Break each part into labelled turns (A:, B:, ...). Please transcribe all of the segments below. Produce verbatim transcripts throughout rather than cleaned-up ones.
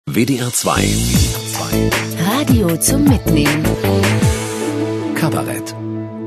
A: W D R zwei.
B: Radio zum Mitnehmen.
A: Kabarett.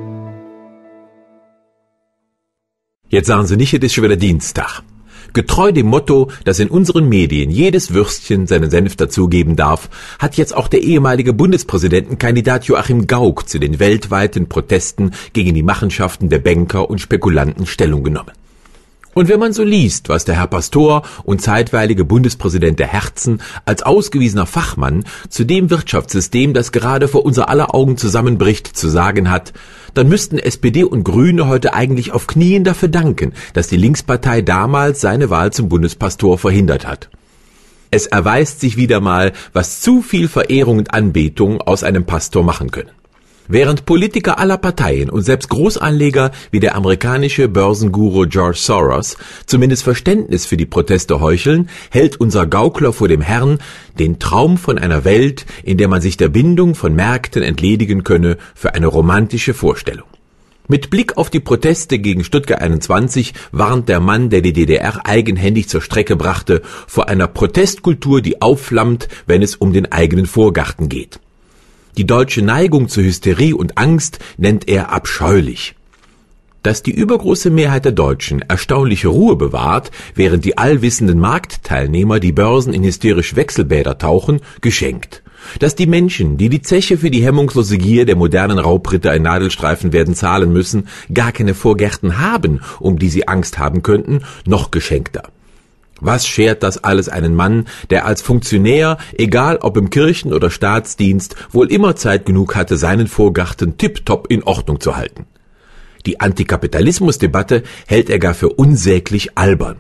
C: Jetzt sagen Sie nicht, es ist schon wieder Dienstag. Getreu dem Motto, dass in unseren Medien jedes Würstchen seinen Senf dazugeben darf, hat jetzt auch der ehemalige Bundespräsidentenkandidat Joachim Gauck zu den weltweiten Protesten gegen die Machenschaften der Banker und Spekulanten Stellung genommen. Und wenn man so liest, was der Herr Pastor und zeitweilige Bundespräsident der Herzen als ausgewiesener Fachmann zu dem Wirtschaftssystem, das gerade vor unser aller Augen zusammenbricht, zu sagen hat, dann müssten S P D und Grüne heute eigentlich auf Knien dafür danken, dass die Linkspartei damals seine Wahl zum Bundespastor verhindert hat. Es erweist sich wieder mal, was zu viel Verehrung und Anbetung aus einem Pastor machen können. Während Politiker aller Parteien und selbst Großanleger wie der amerikanische Börsenguru George Soros zumindest Verständnis für die Proteste heucheln, hält unser Gaukler vor dem Herrn den Traum von einer Welt, in der man sich der Bindung von Märkten entledigen könne, für eine romantische Vorstellung. Mit Blick auf die Proteste gegen Stuttgart einundzwanzig warnt der Mann, der die D D R eigenhändig zur Strecke brachte, vor einer Protestkultur, die aufflammt, wenn es um den eigenen Vorgarten geht. Die deutsche Neigung zur Hysterie und Angst nennt er abscheulich. Dass die übergroße Mehrheit der Deutschen erstaunliche Ruhe bewahrt, während die allwissenden Marktteilnehmer die Börsen in hysterische Wechselbäder tauchen, geschenkt. Dass die Menschen, die die Zeche für die hemmungslose Gier der modernen Raubritter in Nadelstreifen werden zahlen müssen, gar keine Vorgärten haben, um die sie Angst haben könnten, noch geschenkter. Was schert das alles einen Mann, der als Funktionär, egal ob im Kirchen- oder Staatsdienst, wohl immer Zeit genug hatte, seinen Vorgarten tipptopp in Ordnung zu halten? Die Antikapitalismusdebatte hält er gar für unsäglich albern.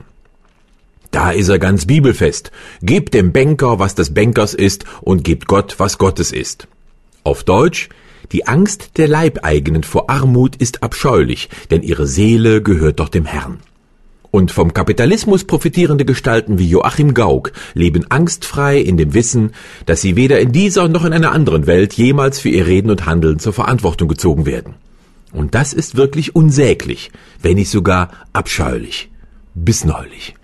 C: Da ist er ganz bibelfest. Gebt dem Banker, was des Bankers ist, und gebt Gott, was Gottes ist. Auf Deutsch: Die Angst der Leibeigenen vor Armut ist abscheulich, denn ihre Seele gehört doch dem Herrn. Und vom Kapitalismus profitierende Gestalten wie Joachim Gauck leben angstfrei in dem Wissen, dass sie weder in dieser noch in einer anderen Welt jemals für ihr Reden und Handeln zur Verantwortung gezogen werden. Und das ist wirklich unsäglich, wenn nicht sogar abscheulich. Bis neulich.